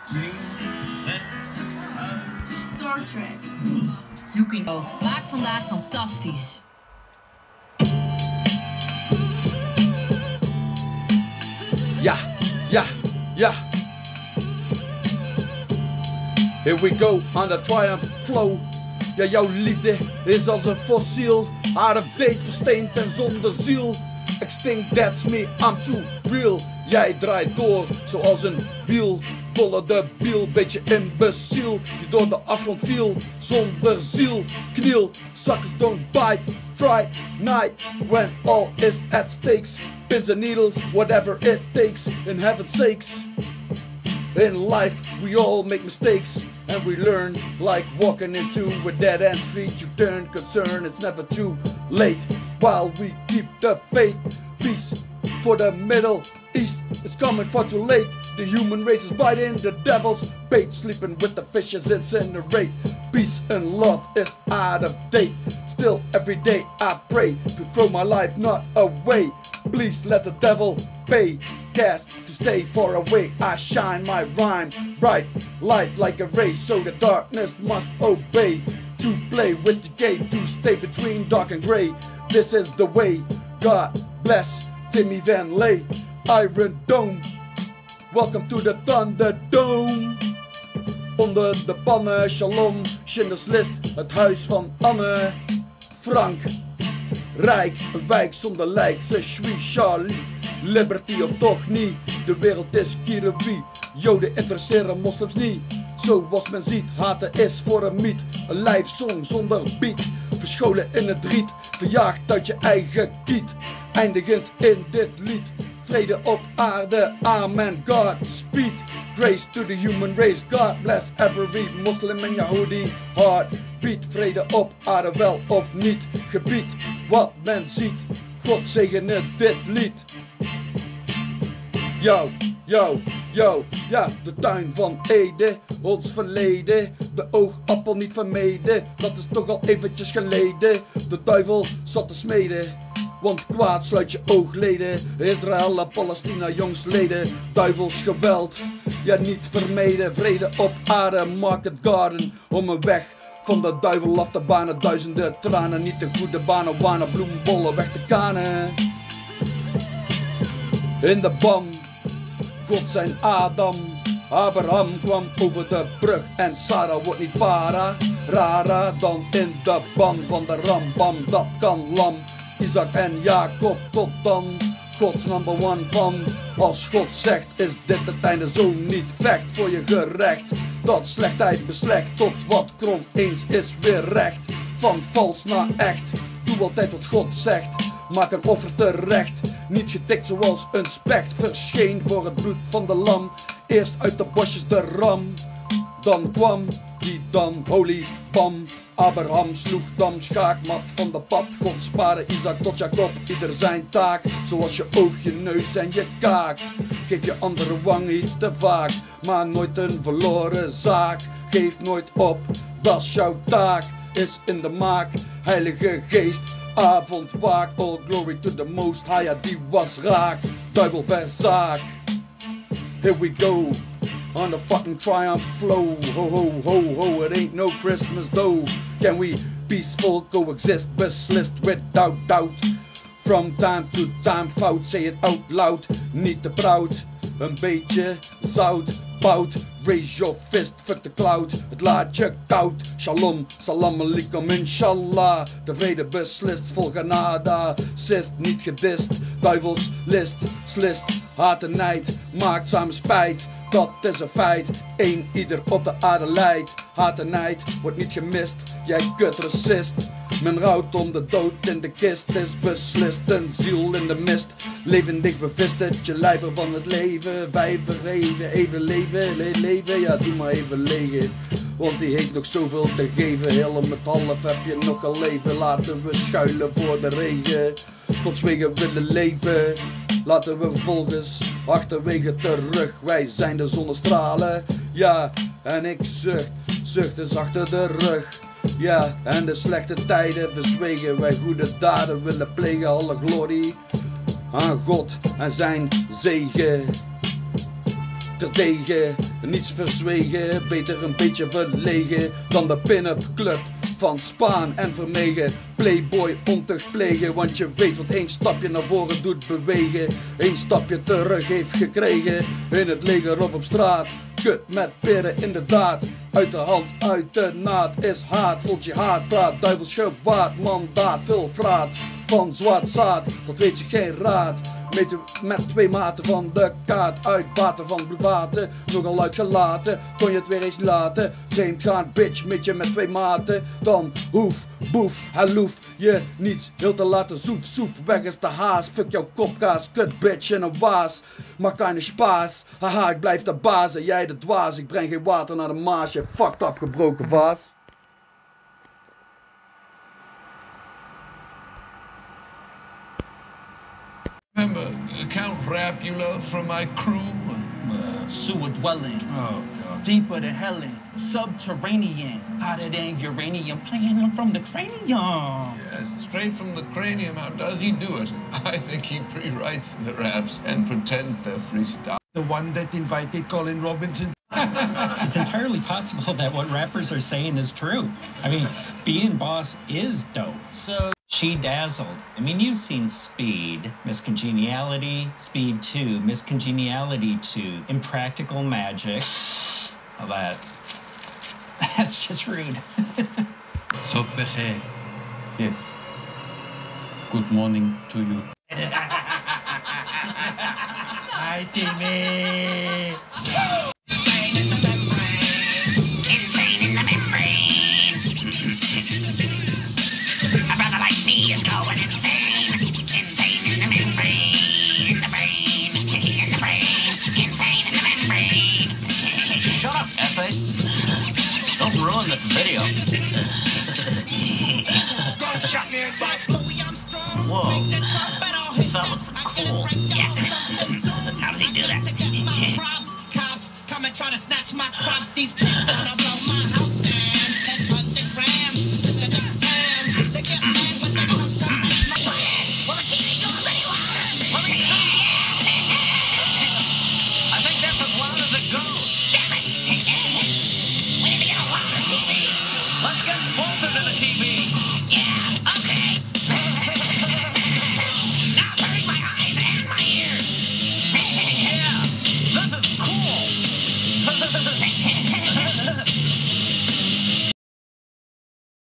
Star Trek. Zoekino maakt vandaag fantastisch. Ja, ja, ja. Here we go on the triumph flow. Ja, jouw liefde is als een fossiel, out of date, versteend en zonder ziel. Extinct, that's me, I'm too real. Jij draait door zoals een wiel. Dolle de biel, beetje imbeciel, die door de afgrond viel, zonder ziel. Kniel, suckers don't bite, try night, when all is at stakes. Pins and needles, whatever it takes, in heaven's sakes. In life we all make mistakes, and we learn, like walking into a dead end street. You turn concern, it's never too late, while we keep the faith. Peace for the Middle East, it's coming far too late. The human race is biting the devil's bait, sleeping with the fishes incinerate. Peace and love is out of date, still every day I pray to throw my life not away. Please let the devil pay, cast to stay far away. I shine my rhyme, bright light like a ray, so the darkness must obey. To play with the gate, to stay between dark and grey. This is the way, God bless Timmy Van Lay. Iron Dome, welcome to the Thunderdome. Onder de pannen, Shalom, Schindler's List, het huis van Anne Frank. Rijk, een wijk zonder lijk, ze suis Charlie. Liberty of toch niet, de wereld is Kiribi. Joden interesseren moslims niet, zoals men ziet. Haten is voor een mythe, een lijfsong zonder beat. Verscholen in het riet, verjaagd uit je eigen kiet. Eindigend in dit lied, vrede op aarde, amen, Godspeed. Grace to the human race, God bless every Muslim en Yahudi heart. Beat vrede op aarde, wel of niet, gebied wat men ziet. God zegene dit lied. Yo, yo, yo, ja, de tuin van Ede, ons verleden, de oogappel niet vermeden, dat is toch al eventjes geleden. De duivel zat te smeden, want kwaad sluit je oogleden. Israël en Palestina jongsleden, duivels geweld, ja niet vermeden. Vrede op aarde, Market Garden, om een weg van de duivel af te banen. Duizenden tranen, niet de goede banen, wanen, bloembollen weg te kanen. In de ban, God zijn Adam. Abraham kwam over de brug en Sarah wordt niet para. Rara dan in de ban van de rambam, dat kan lam. Isaac en Jacob tot dan, Gods number one van. Als God zegt is dit het einde, zo niet vecht voor je gerecht. Dat slechtheid beslecht tot wat krom eens is weer recht. Van vals naar echt, doe altijd wat God zegt. Maak een offer terecht, niet getikt zoals een specht. Verscheen voor het bloed van de lam, eerst uit de bosjes de ram. Dan kwam die dan, holy bam. Abraham sloeg dam, schaakmat van de pad. God spaarde Isaac tot Jacob, ieder zijn taak. Zoals je oog, je neus en je kaak. Geef je andere wang iets te vaak, maar nooit een verloren zaak. Geef nooit op, dat is jouw taak. Is in de maak, Heilige Geest. Avondwaak, all glory to the most high. Ja, die was raak, duivel verzaak. Here we go, on the fucking triumph flow. Ho ho ho ho, it ain't no Christmas though. Can we peaceful coexist, beslist without doubt. From time to time fout, say it out loud. Niet te proud, een beetje zout bout. Raise your fist, fuck the cloud, het laat je koud. Shalom, salam alaikum, inshallah. De vrede beslist, vol genade. Sist, niet gedist, duivels list, slist. Haat en nijd, maakt samen spijt. Dat is een feit, één ieder op de aarde lijdt. Haat en nijd, wordt niet gemist, jij kutracist. Men rouwt om de dood in de kist, is beslist. Een ziel in de mist, levendig bevist het je lijver van het leven. Vijver even leven, leven, ja doe maar even legen. Want die heeft nog zoveel te geven, heel met half heb je nog een leven. Laten we schuilen voor de regen, Gods wegen willen leven. Laten we vervolgens achterwege terug, wij zijn de zonnestralen. Ja, en ik zucht is achter de rug. Ja, en de slechte tijden verzwegen, wij goede daden willen plegen. Alle glorie aan God en zijn zegen. terdege, niets verzwegen, beter een beetje verlegen dan de pin-up club van Spaan en Vermegen. Playboy ontucht plegen, want je weet wat één stapje naar voren doet bewegen, één stapje terug heeft gekregen, in het leger of op straat. Kut met peren inderdaad, uit de hand, uit de naad is haat, voelt je haat, praat, duivels gewaad, mandaat, veel vraat, van zwart zaad, dat weet ze geen raad. Met twee maten van de kaart, uitbaten van bloedwater, nogal uitgelaten, kon je het weer eens laten. Vreemd gaan, bitch, met twee maten, dan hoef, boef, halloef je niets heel te laten, zoef, zoef, weg is de haas, fuck jouw kopkaas, kut bitch en een waas, maar keine spaas, haha ik blijf de baas en jij de dwaas, ik breng geen water naar de maas, je fucked up gebroken vaas. Remember Count Rapula from my crew? Sewer dwelling. Oh, God. Deeper than hell in. Subterranean. Hotter than uranium playing from the cranium. Yes, straight from the cranium. How does he do it? I think he pre-writes the raps and pretends they're freestyle. The one that invited Colin Robinson. It's entirely possible that what rappers are saying is true. I mean, being boss is dope. So she dazzled. I mean, you've seen Speed, Miss Congeniality, Speed 2, Miss Congeniality 2, Impractical Magic. Well, that's just rude. Sokbehe. Yes. Good morning to you. Hi, Timmy. Insane in the membrane. A brother like me is going insane. Insane in the membrane. In the brain. In the brain. Insane in the membrane. Shut up, F.A. Don't ruin this video. Whoa. That looks cool. Yeah. How does he do that? Cops come and try to snatch my crops. These pigs